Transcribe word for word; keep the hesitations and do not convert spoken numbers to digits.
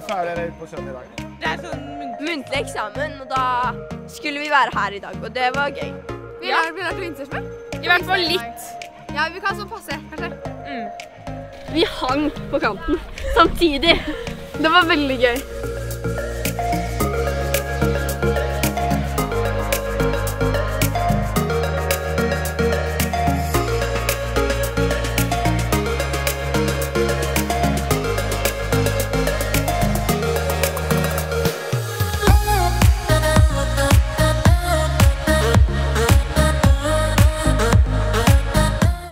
ferdig eller på søndag i dag? Det er sånn muntlig eksamen, og da skulle vi være her i dag, og det var gøy. Vi har ja. lært vindsurfe? I hvert fall litt. Ja, vi kan så passe, kanskje. Mm. Vi hang på kanten samtidig. Det var veldig gøy.